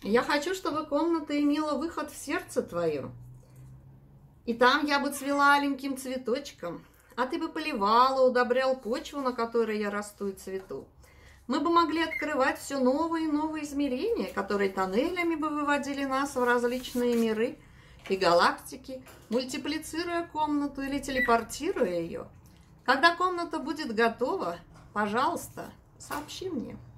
Я хочу, чтобы комната имела выход в сердце твое. И там я бы цвела аленьким цветочком, а ты бы поливала, удобрял почву, на которой я расту и цвету. Мы бы могли открывать все новые и новые измерения, которые тоннелями бы выводили нас в различные миры и галактики, мультиплицируя комнату или телепортируя ее. Когда комната будет готова, пожалуйста, сообщи мне.